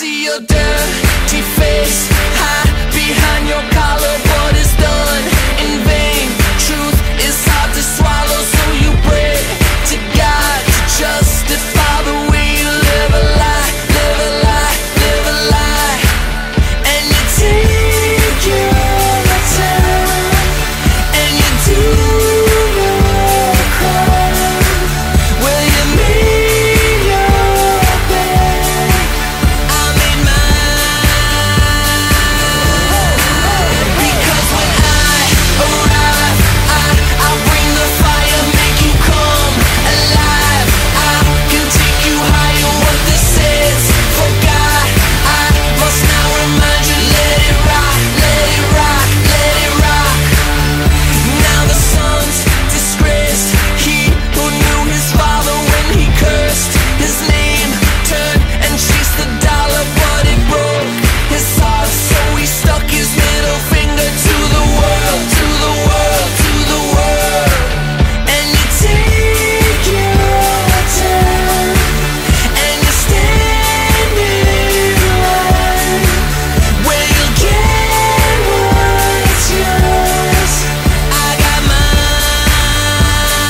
see your dirty face hide behind your collar, but it's done in vain. Truth is hard to swallow, so you pray to God to justify the way you live a lie, live a lie, live a lie. And you take your time, and you do your crime. Will you make your bed? I made mine. Because when I arrive, I bring the fire, make you come alive. I can take you higher, what this is. For God, I must now remind you, let it rock, let it rock, let it rock. Now the son's disgraced, he who knew his father when he cursed his name, turned and chased the dollar, but it broke his heart, so he stuck his middle finger to the world, to the world, to the world. And you take your time, and you stand in line, where you'll get what's yours. I got mine.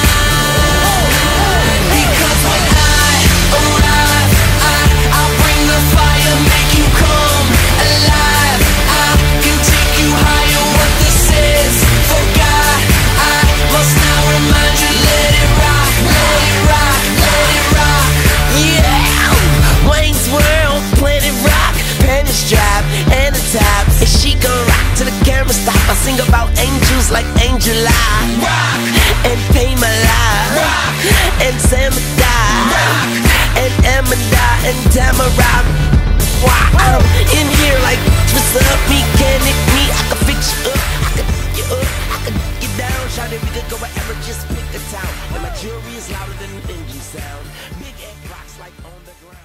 Because when I arrive, I bring the fire, make you come alive. I can take you higher, what this is. For God, I must now remind you, let it rock, let it rock, let it rock. Yeah, Wayne's World, Planet Rock, panties drop and the top. And she gon' rock till the camera stop. I sing about angels like Angel I rock, and pay my life, rock, and Samadai, rock, and Amanda, and Tamara. Why I'm in here like, what's up, mechanic me? I can fix you up, I can you up, I can get down. Shout it, we could go wherever, just pick a town. And my jewelry is louder than an engine sound. Big egg rocks like on the ground.